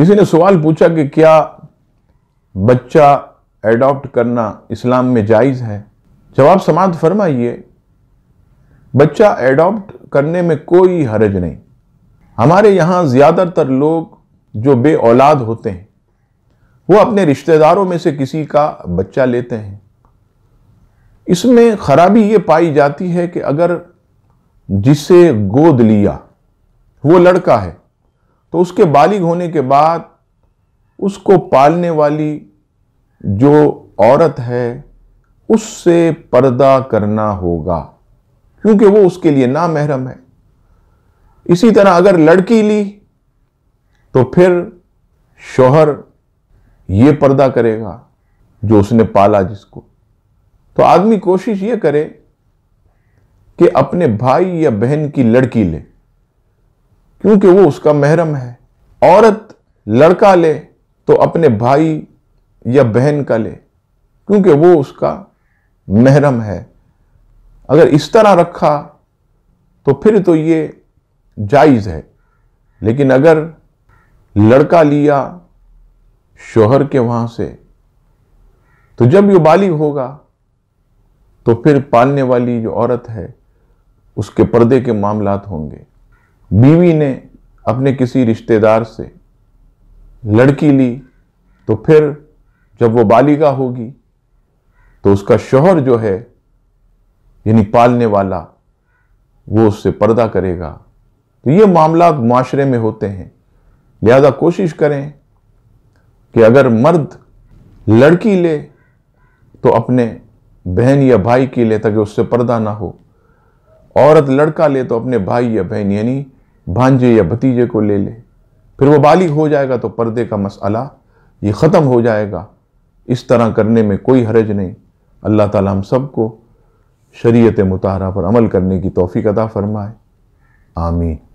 کسی نے سوال پوچھا کہ کیا بچہ ایڈاپٹ کرنا اسلام میں جائز ہے؟ جواب سماعت فرمائیے، بچہ ایڈاپٹ کرنے میں کوئی حرج نہیں۔ ہمارے یہاں زیادہ تر لوگ جو بے اولاد ہوتے ہیں وہ اپنے رشتہ داروں میں سے کسی کا بچہ لیتے ہیں۔ اس میں خرابی یہ پائی جاتی ہے کہ اگر جسے گود لیا وہ لڑکا ہے تو اس کے بالغ ہونے کے بعد اس کو پالنے والی جو عورت ہے اس سے پردہ کرنا ہوگا، کیونکہ وہ اس کے لیے نامحرم ہے۔ اسی طرح اگر لڑکی لی تو پھر شوہر یہ پردہ کرے گا جو اس نے پالا جس کو۔ تو آدمی کوشش یہ کرے کہ اپنے بھائی یا بہن کی لڑکی لے، کیونکہ وہ اس کا محرم ہے۔ عورت لڑکا لے تو اپنے بھائی یا بہن کا لے، کیونکہ وہ اس کا محرم ہے۔ اگر اس طرح رکھا تو پھر تو یہ جائز ہے، لیکن اگر لڑکا لیا شوہر کے وہاں سے تو جب یہ بالغ ہوگا تو پھر پالنے والی جو عورت ہے اس کے پردے کے معاملات ہوں گے۔ بیوی نے اپنے کسی رشتہ دار سے لڑکی لی تو پھر جب وہ بالغہ ہوگی تو اس کا شوہر جو ہے یعنی پالنے والا وہ اس سے پردہ کرے گا۔ تو یہ معاملات معاشرے میں ہوتے ہیں، لہذا کوشش کریں کہ اگر مرد لڑکی لے تو اپنے بہن یا بھائی کی لے تاکہ اس سے پردہ نہ ہو، عورت لڑکا لے تو اپنے بھائی یا بہن یعنی بھانجے یا بھتیجے کو لے لے، پھر وہ بالغ ہو جائے گا تو پردے کا مسئلہ یہ ختم ہو جائے گا۔ اس طرح کرنے میں کوئی حرج نہیں۔ اللہ تعالیٰ ہم سب کو شریعت مطہرہ پر عمل کرنے کی توفیق عطا فرمائے، آمین۔